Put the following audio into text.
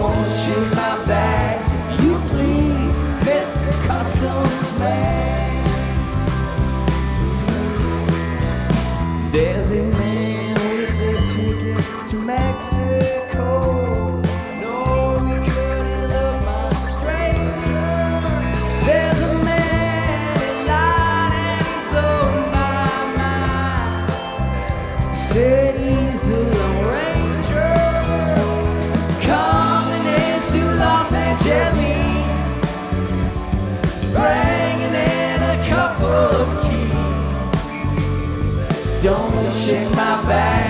Don't shake my bags, if you please, Mr. Customs Man. There's a man with a ticket to Mexico. No, we couldn't look much stranger. There's a man in line and he's blowing my mind. Said he's the Lone Ranger coming into Los Angeles, bringing in a couple of keys. Don't shake my bag,